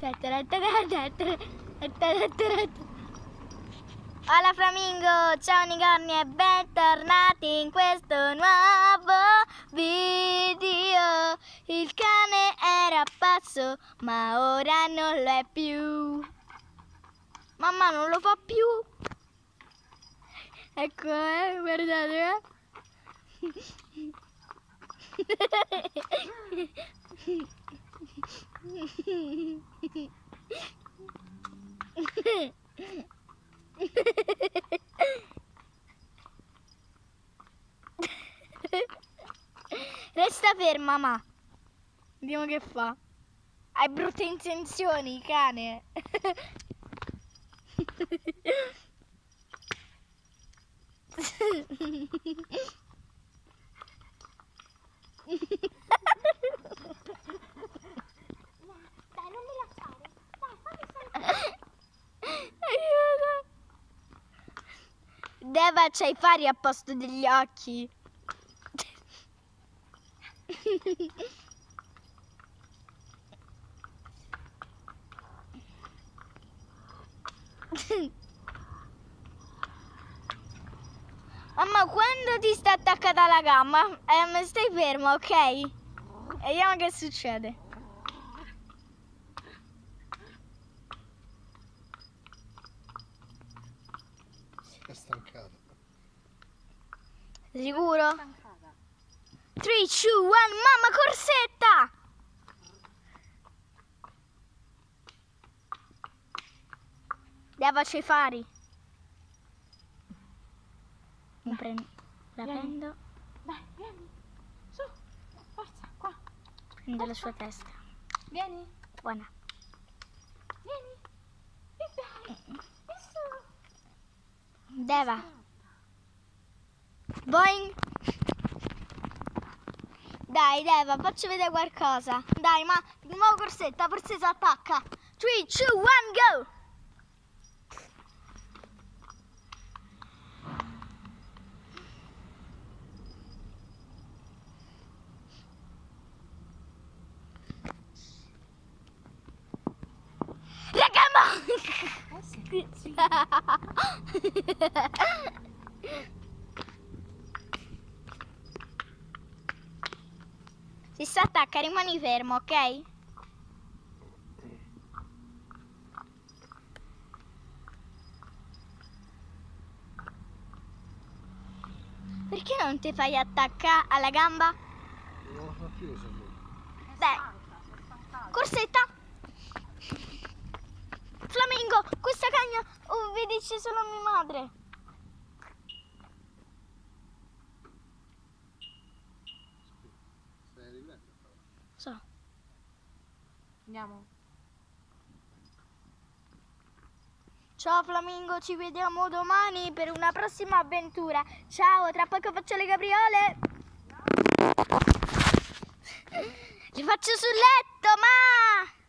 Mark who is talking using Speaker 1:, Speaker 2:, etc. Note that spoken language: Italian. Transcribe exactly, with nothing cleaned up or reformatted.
Speaker 1: Hola Flamingo, ciao unicorni e bentornati in questo nuovo video. Il cane era pazzo, ma ora non lo è più. Mamma non lo fa più. Ecco, eh, guardate, eh. Resta ferma, ma vediamo che fa. Hai brutte intenzioni, cane.
Speaker 2: Dai, non mi lasciare. Dai, fammi salire.
Speaker 1: Aiuto. Deva, c'hai i fari a posto degli occhi. Mamma, quando ti sta attaccata alla gamba, eh, stai fermo, ok? E vediamo che succede.
Speaker 3: È stancata.
Speaker 1: Sicuro? tre, due, uno, mamma, corsetta! Deva, c'hai i fari. Mi prendo, la
Speaker 2: Vieni.
Speaker 1: prendo,
Speaker 2: Dai, vieni. Su, forza, qua.
Speaker 1: prendo la sua testa.
Speaker 2: Vieni,
Speaker 1: Buona.
Speaker 2: vieni. E dai, e su.
Speaker 1: Deva. Boing. Dai, Deva, faccio vedere qualcosa. Dai, ma di nuovo corsetta, forse si attacca. tre, due, uno, go! Ragazzi!
Speaker 2: Eh sì, sì.
Speaker 1: Si sta attacca, rimani fermo, ok? Perché non ti fai attaccare alla gamba?
Speaker 3: Non lo fa più se lui.
Speaker 1: Dai, corsetta. Flamingo, questa cagna obbedisce solo a mia madre.
Speaker 3: Stai arrivando?
Speaker 1: So.
Speaker 2: Andiamo.
Speaker 1: Ciao Flamingo, ci vediamo domani per una prossima avventura. Ciao, tra poco faccio le capriole. Le faccio sul letto, ma...